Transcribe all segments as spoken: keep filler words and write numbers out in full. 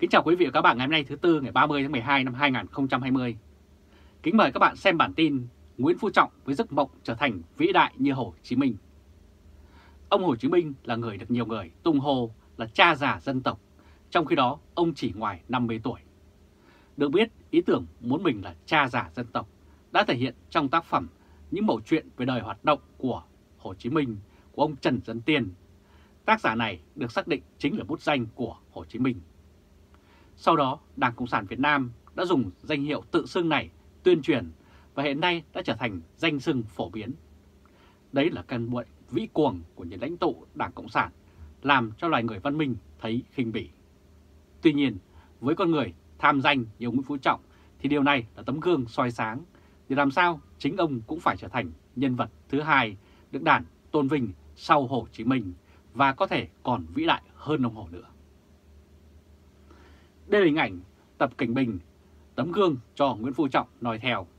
Kính chào quý vị và các bạn ngày hôm nay thứ Tư ngày ba mươi tháng mười hai năm hai nghìn không trăm hai mươi. Kính mời các bạn xem bản tin Nguyễn Phú Trọng với giấc mộng trở thành vĩ đại như Hồ Chí Minh. Ông Hồ Chí Minh là người được nhiều người tung hô là cha già dân tộc, trong khi đó ông chỉ ngoài năm mươi tuổi. Được biết, ý tưởng muốn mình là cha già dân tộc đã thể hiện trong tác phẩm Những mẩu chuyện về đời hoạt động của Hồ Chí Minh của ông Trần Dân Tiên. Tác giả này được xác định chính là bút danh của Hồ Chí Minh. Sau đó, Đảng Cộng sản Việt Nam đã dùng danh hiệu tự xưng này tuyên truyền và hiện nay đã trở thành danh xưng phổ biến. Đấy là căn bệnh vĩ cuồng của những lãnh tụ Đảng Cộng sản làm cho loài người văn minh thấy khinh bỉ. Tuy nhiên, với con người tham danh như ông Nguyễn Phú Trọng thì điều này là tấm gương soi sáng để làm sao chính ông cũng phải trở thành nhân vật thứ hai được Đảng tôn vinh sau Hồ Chí Minh và có thể còn vĩ đại hơn ông Hồ nữa. Đây là hình ảnh Tập Cảnh Bình, tấm gương cho Nguyễn Phú Trọng noi theo.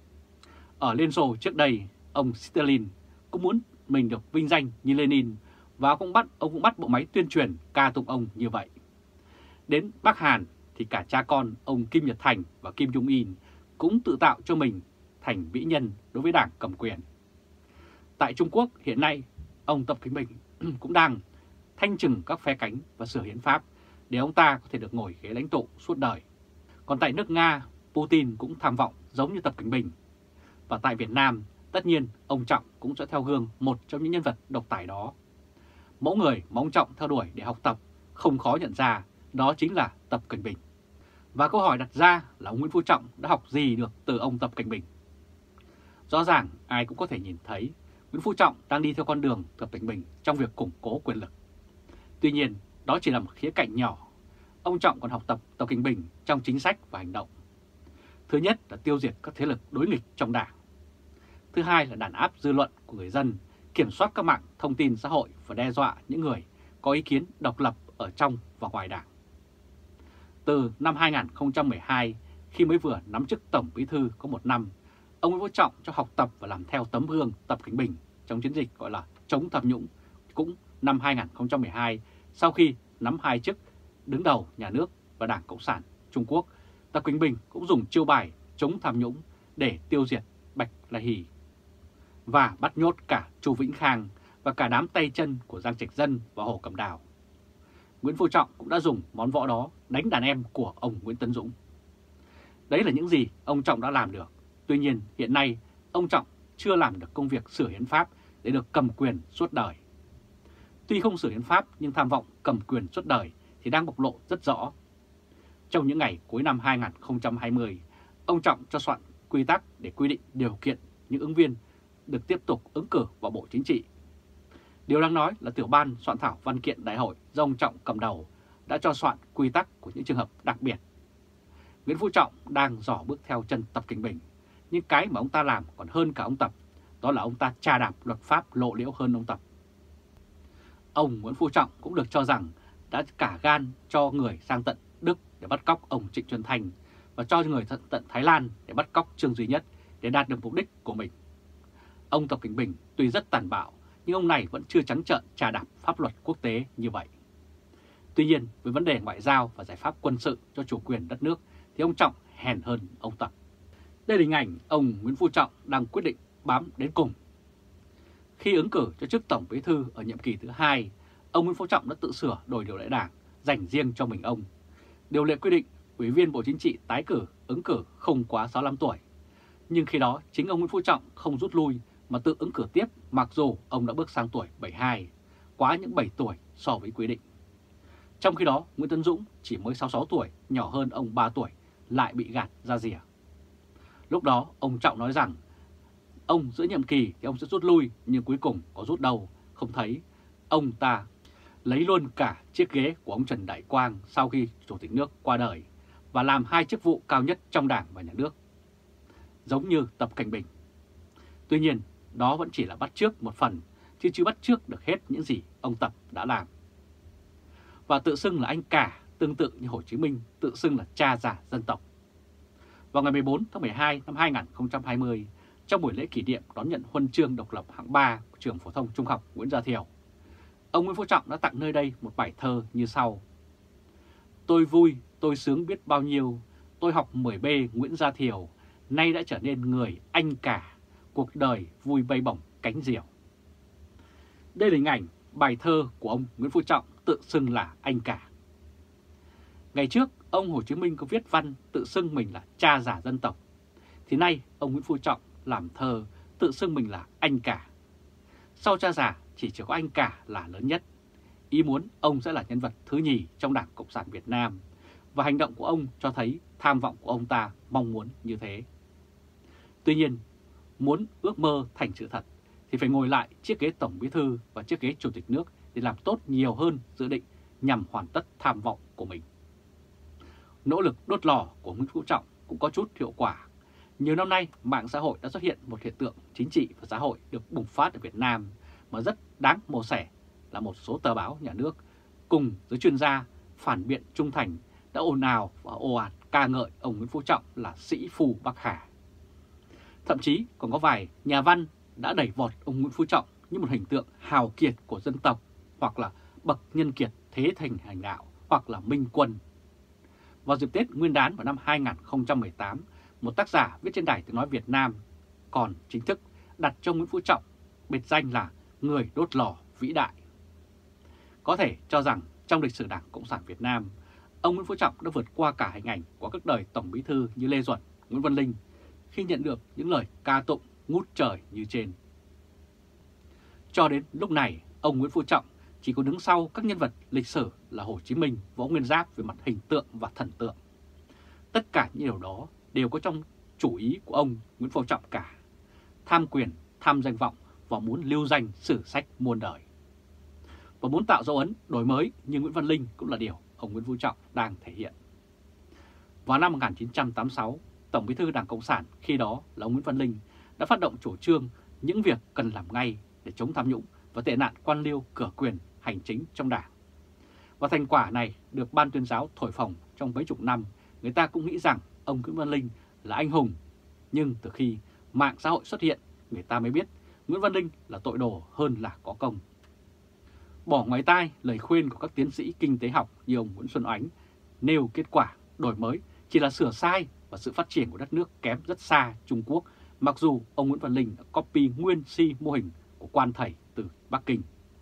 Ở Liên Xô trước đây, ông Stalin cũng muốn mình được vinh danh như Lenin và cũng bắt, ông cũng bắt bộ máy tuyên truyền ca tụng ông như vậy. Đến Bắc Hàn thì cả cha con ông Kim Nhật Thành và Kim Jong Un cũng tự tạo cho mình thành vĩ nhân đối với đảng cầm quyền. Tại Trung Quốc hiện nay, ông Tập Cảnh Bình cũng đang thanh trừng các phe cánh và sửa hiến pháp để ông ta có thể được ngồi ghế lãnh tụ suốt đời. Còn tại nước Nga, Putin cũng tham vọng giống như Tập Cảnh Bình. Và tại Việt Nam, tất nhiên ông Trọng cũng sẽ theo gương một trong những nhân vật độc tài đó. Mẫu người mà ông Trọng theo đuổi để học tập không khó nhận ra đó chính là Tập Cảnh Bình. Và câu hỏi đặt ra là ông Nguyễn Phú Trọng đã học gì được từ ông Tập Cảnh Bình? Rõ ràng ai cũng có thể nhìn thấy Nguyễn Phú Trọng đang đi theo con đường Tập Cảnh Bình trong việc củng cố quyền lực. Tuy nhiên, đó chỉ là một khía cạnh nhỏ. Ông Trọng còn học tập Tập Cảnh Bình trong chính sách và hành động. Thứ nhất là tiêu diệt các thế lực đối nghịch trong đảng. Thứ hai là đàn áp dư luận của người dân, kiểm soát các mạng thông tin xã hội và đe dọa những người có ý kiến độc lập ở trong và ngoài đảng. Từ năm hai nghìn không trăm mười hai, khi mới vừa nắm chức Tổng Bí thư có một năm, ông Nguyễn Phú Trọng cho học tập và làm theo tấm gương Tập Cảnh Bình trong chiến dịch gọi là chống tham nhũng. Cũng năm hai nghìn không trăm mười hai, sau khi nắm hai chức đứng đầu nhà nước và Đảng Cộng sản Trung Quốc, Tập Cảnh Bình cũng dùng chiêu bài chống tham nhũng để tiêu diệt Bạch La Hì và bắt nhốt cả Chu Vĩnh Khang và cả đám tay chân của Giang Trạch Dân và Hồ Cẩm Đào. Nguyễn Phú Trọng cũng đã dùng món võ đó đánh đàn em của ông Nguyễn Tấn Dũng. Đấy là những gì ông Trọng đã làm được. Tuy nhiên hiện nay ông Trọng chưa làm được công việc sửa hiến pháp để được cầm quyền suốt đời. Tuy không sửa hiến pháp nhưng tham vọng cầm quyền suốt đời thì đang bộc lộ rất rõ. Trong những ngày cuối năm hai nghìn không trăm hai mươi, ông Trọng cho soạn quy tắc để quy định điều kiện những ứng viên được tiếp tục ứng cử vào Bộ Chính trị. Điều đáng nói là tiểu ban soạn thảo văn kiện đại hội do ông Trọng cầm đầu đã cho soạn quy tắc của những trường hợp đặc biệt. Nguyễn Phú Trọng đang dò bước theo chân Tập Cảnh Bình, nhưng cái mà ông ta làm còn hơn cả ông Tập, đó là ông ta chà đạp luật pháp lộ liễu hơn ông Tập. Ông Nguyễn Phú Trọng cũng được cho rằng đã cả gan cho người sang tận Đức để bắt cóc ông Trịnh Xuân Thanh và cho người tận, tận Thái Lan để bắt cóc Trương Duy Nhất để đạt được mục đích của mình. Ông Tập Cảnh Bình tuy rất tàn bạo nhưng ông này vẫn chưa trắng trợn chà đạp pháp luật quốc tế như vậy. Tuy nhiên với vấn đề ngoại giao và giải pháp quân sự cho chủ quyền đất nước thì ông Trọng hèn hơn ông Tập. Đây là hình ảnh ông Nguyễn Phú Trọng đang quyết định bám đến cùng. Khi ứng cử cho chức Tổng Bí thư ở nhiệm kỳ thứ hai, ông Nguyễn Phú Trọng đã tự sửa đổi điều lệ đảng dành riêng cho mình ông. Điều lệ quy định Ủy viên Bộ Chính trị tái cử, ứng cử không quá sáu mươi lăm tuổi. Nhưng khi đó chính ông Nguyễn Phú Trọng không rút lui mà tự ứng cử tiếp mặc dù ông đã bước sang tuổi bảy mươi hai, quá những bảy tuổi so với quy định. Trong khi đó Nguyễn Tấn Dũng chỉ mới sáu mươi sáu tuổi, nhỏ hơn ông ba tuổi, lại bị gạt ra rìa. Lúc đó ông Trọng nói rằng ông giữa nhiệm kỳ thì ông sẽ rút lui nhưng cuối cùng có rút đâu, không thấy. Ông ta lấy luôn cả chiếc ghế của ông Trần Đại Quang sau khi Chủ tịch nước qua đời và làm hai chức vụ cao nhất trong đảng và nhà nước, giống như Tập Cảnh Bình. Tuy nhiên, đó vẫn chỉ là bắt chước một phần, chứ chưa bắt chước được hết những gì ông Tập đã làm. Và tự xưng là anh cả, tương tự như Hồ Chí Minh tự xưng là cha già dân tộc. Vào ngày mười bốn tháng mười hai năm hai nghìn không trăm hai mươi, trong buổi lễ kỷ niệm đón nhận huân chương độc lập hạng ba của trường phổ thông trung học Nguyễn Gia Thiều, ông Nguyễn Phú Trọng đã tặng nơi đây một bài thơ như sau: Tôi vui tôi sướng biết bao nhiêu, tôi học mười B Nguyễn Gia Thiều, nay đã trở nên người anh cả, cuộc đời vui bay bổng cánh diều. Đây là hình ảnh bài thơ của ông Nguyễn Phú Trọng tự xưng là anh cả. Ngày trước, ông Hồ Chí Minh có viết văn tự xưng mình là cha già dân tộc, thì nay ông Nguyễn Phú Trọng làm thơ tự xưng mình là anh cả. Sau cha già chỉ chỉ có anh cả là lớn nhất. Ý muốn ông sẽ là nhân vật thứ nhì trong Đảng Cộng sản Việt Nam, và hành động của ông cho thấy tham vọng của ông ta mong muốn như thế. Tuy nhiên, muốn ước mơ thành sự thật thì phải ngồi lại chiếc ghế Tổng Bí thư và chiếc ghế Chủ tịch nước để làm tốt nhiều hơn dự định nhằm hoàn tất tham vọng của mình. Nỗ lực đốt lò của Nguyễn Phú Trọng cũng có chút hiệu quả. Nhiều năm nay, mạng xã hội đã xuất hiện một hiện tượng chính trị và xã hội được bùng phát ở Việt Nam mà rất đáng mổ xẻ là một số tờ báo nhà nước cùng giới chuyên gia phản biện trung thành đã ồn ào và ồ ạt ca ngợi ông Nguyễn Phú Trọng là sĩ phu Bắc Hà. Thậm chí còn có vài nhà văn đã đẩy vọt ông Nguyễn Phú Trọng như một hình tượng hào kiệt của dân tộc, hoặc là bậc nhân kiệt thế thành hành đạo, hoặc là minh quân. Vào dịp Tết Nguyên đán vào năm hai nghìn không trăm mười tám, một tác giả viết trên Đài Tiếng Nói Việt Nam còn chính thức đặt cho Nguyễn Phú Trọng biệt danh là người đốt lò vĩ đại. Có thể cho rằng trong lịch sử Đảng Cộng sản Việt Nam, ông Nguyễn Phú Trọng đã vượt qua cả hình ảnh của các đời Tổng Bí thư như Lê Duẩn, Nguyễn Văn Linh khi nhận được những lời ca tụng ngút trời như trên. Cho đến lúc này, ông Nguyễn Phú Trọng chỉ có đứng sau các nhân vật lịch sử là Hồ Chí Minh, Võ Nguyên Giáp về mặt hình tượng và thần tượng. Tất cả những điều đó đều có trong chủ ý của ông Nguyễn Phú Trọng cả: tham quyền, tham danh vọng và muốn lưu danh sử sách muôn đời. Và muốn tạo dấu ấn đổi mới như Nguyễn Văn Linh cũng là điều ông Nguyễn Phú Trọng đang thể hiện. Vào năm một nghìn chín trăm tám mươi sáu, Tổng Bí thư Đảng Cộng sản khi đó là ông Nguyễn Văn Linh đã phát động chủ trương những việc cần làm ngay để chống tham nhũng và tệ nạn quan liêu cửa quyền hành chính trong Đảng. Và thành quả này được Ban Tuyên giáo thổi phồng trong mấy chục năm, người ta cũng nghĩ rằng ông Nguyễn Văn Linh là anh hùng. Nhưng từ khi mạng xã hội xuất hiện, người ta mới biết Nguyễn Văn Linh là tội đồ hơn là có công. Bỏ ngoài tai lời khuyên của các tiến sĩ kinh tế học như ông Nguyễn Xuân Oánh nêu kết quả đổi mới chỉ là sửa sai và sự phát triển của đất nước kém rất xa Trung Quốc, mặc dù ông Nguyễn Văn Linh đã copy nguyên si mô hình của quan thầy từ Bắc Kinh.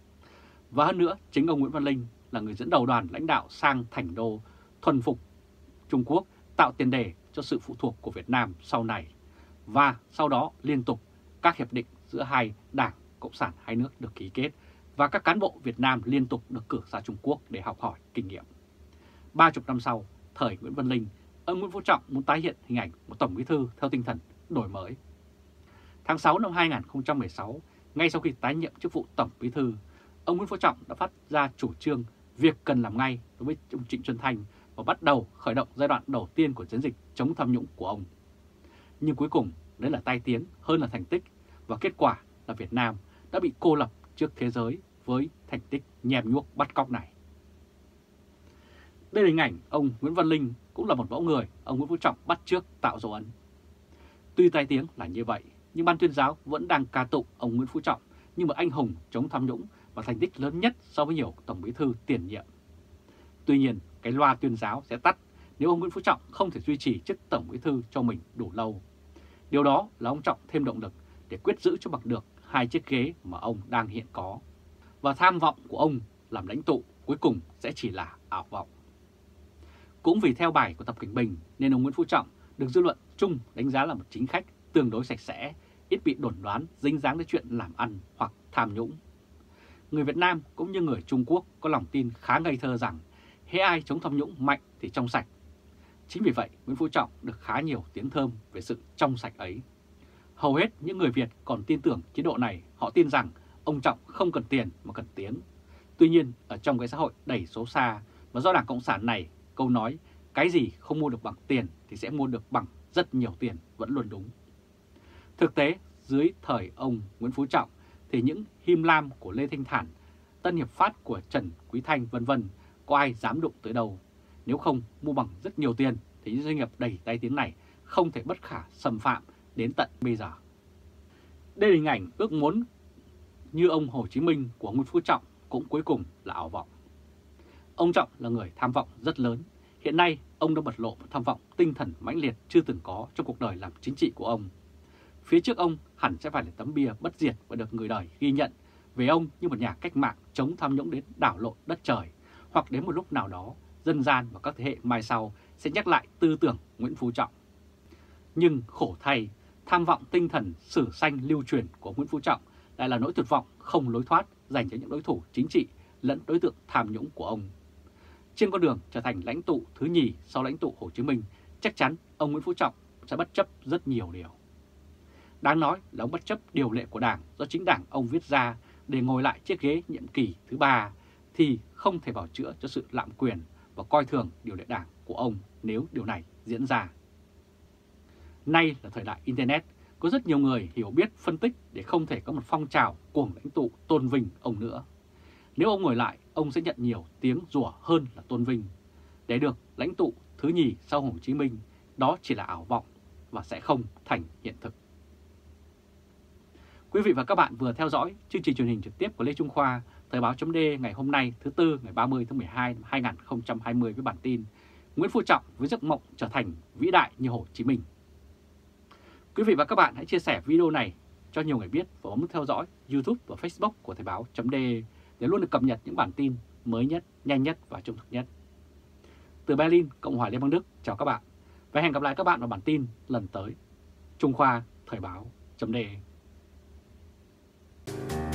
Và hơn nữa, chính ông Nguyễn Văn Linh là người dẫn đầu đoàn lãnh đạo sang thành đô thuần phục Trung Quốc, tạo tiền đề cho sự phụ thuộc của Việt Nam sau này. Và sau đó liên tục các hiệp định giữa hai đảng Cộng sản hai nước được ký kết và các cán bộ Việt Nam liên tục được cử ra Trung Quốc để học hỏi kinh nghiệm. Ba chục năm sau, thời Nguyễn Văn Linh, ông Nguyễn Phú Trọng muốn tái hiện hình ảnh một Tổng Bí thư theo tinh thần đổi mới. Tháng sáu năm hai nghìn không trăm mười sáu, ngay sau khi tái nhiệm chức vụ Tổng Bí thư, ông Nguyễn Phú Trọng đã phát ra chủ trương việc cần làm ngay đối với ông Trịnh Xuân Thanh và bắt đầu khởi động giai đoạn đầu tiên của chiến dịch chống tham nhũng của ông. Nhưng cuối cùng, đấy là tai tiếng hơn là thành tích, và kết quả là Việt Nam đã bị cô lập trước thế giới với thành tích nhem nhuốc bắt cóc này. Đây là hình ảnh ông Nguyễn Văn Linh cũng là một mẫu người ông Nguyễn Phú Trọng bắt chước tạo dấu ấn. Tuy tai tiếng là như vậy, nhưng Ban Tuyên giáo vẫn đang ca tụng ông Nguyễn Phú Trọng như một anh hùng chống tham nhũng và thành tích lớn nhất so với nhiều Tổng Bí thư tiền nhiệm. Tuy nhiên, cái loa tuyên giáo sẽ tắt nếu ông Nguyễn Phú Trọng không thể duy trì chức Tổng Bí thư cho mình đủ lâu. Điều đó là ông Trọng thêm động lực để quyết giữ cho bằng được hai chiếc ghế mà ông đang hiện có. Và tham vọng của ông làm lãnh tụ cuối cùng sẽ chỉ là ảo vọng. Cũng vì theo bài của Tập Cảnh Bình nên ông Nguyễn Phú Trọng được dư luận chung đánh giá là một chính khách tương đối sạch sẽ, ít bị đồn đoán dính dáng đến chuyện làm ăn hoặc tham nhũng. Người Việt Nam cũng như người Trung Quốc có lòng tin khá ngây thơ rằng hễ ai chống tham nhũng mạnh thì trong sạch. Chính vì vậy Nguyễn Phú Trọng được khá nhiều tiếng thơm về sự trong sạch ấy. Hầu hết những người Việt còn tin tưởng chế độ này, họ tin rằng ông Trọng không cần tiền mà cần tiếng. Tuy nhiên ở trong cái xã hội đầy xấu xa và do Đảng Cộng sản này, câu nói cái gì không mua được bằng tiền thì sẽ mua được bằng rất nhiều tiền vẫn luôn đúng. Thực tế dưới thời ông Nguyễn Phú Trọng thì những Him Lam của Lê Thanh Thản, Tân Hiệp Phát của Trần Quý Thanh vân vân có ai dám đụng tới đâu. Nếu không mua bằng rất nhiều tiền thì những doanh nghiệp đầy tai tiếng này không thể bất khả xâm phạm đến tận bây giờ. Đây là hình ảnh ước muốn như ông Hồ Chí Minh của Nguyễn Phú Trọng cũng cuối cùng là ảo vọng. Ông Trọng là người tham vọng rất lớn, Hiện nay, ông đã bộc lộ một tham vọng tinh thần mãnh liệt chưa từng có trong cuộc đời làm chính trị của ông. Phía trước ông hẳn sẽ phải là tấm bia bất diệt và được người đời ghi nhận về ông như một nhà cách mạng chống tham nhũng đến đảo lộn đất trời, hoặc đến một lúc nào đó, dân gian và các thế hệ mai sau sẽ nhắc lại tư tưởng Nguyễn Phú Trọng. Nhưng khổ thay, tham vọng tinh thần sử sanh lưu truyền của Nguyễn Phú Trọng lại là nỗi tuyệt vọng không lối thoát dành cho những đối thủ chính trị lẫn đối tượng tham nhũng của ông. Trên con đường trở thành lãnh tụ thứ nhì sau lãnh tụ Hồ Chí Minh, chắc chắn ông Nguyễn Phú Trọng sẽ bất chấp rất nhiều điều. Đáng nói là ông bất chấp điều lệ của Đảng do chính Đảng ông viết ra để ngồi lại chiếc ghế nhiệm kỳ thứ ba thì không thể bảo chữa cho sự lạm quyền và coi thường điều lệ Đảng của ông nếu điều này diễn ra. Nay là thời đại Internet, có rất nhiều người hiểu biết phân tích để không thể có một phong trào cuồng lãnh tụ tôn vinh ông nữa. Nếu ông ngồi lại, ông sẽ nhận nhiều tiếng rủa hơn là tôn vinh. Để được lãnh tụ thứ nhì sau Hồ Chí Minh, đó chỉ là ảo vọng và sẽ không thành hiện thực. Quý vị và các bạn vừa theo dõi chương trình truyền hình trực tiếp của Lê Trung Khoa, Thời báo chấm D ngày hôm nay thứ Tư ngày ba mươi tháng mười hai năm hai nghìn không trăm hai mươi với bản tin Nguyễn Phú Trọng với giấc mộng trở thành vĩ đại như Hồ Chí Minh. Quý vị và các bạn hãy chia sẻ video này cho nhiều người biết và bấm nút theo dõi YouTube và Facebook của Thời báo chấm D để luôn được cập nhật những bản tin mới nhất, nhanh nhất và trung thực nhất. Từ Berlin, Cộng hòa Liên bang Đức, chào các bạn và hẹn gặp lại các bạn vào bản tin lần tới. Trung Khoa, Thời báo chấm D.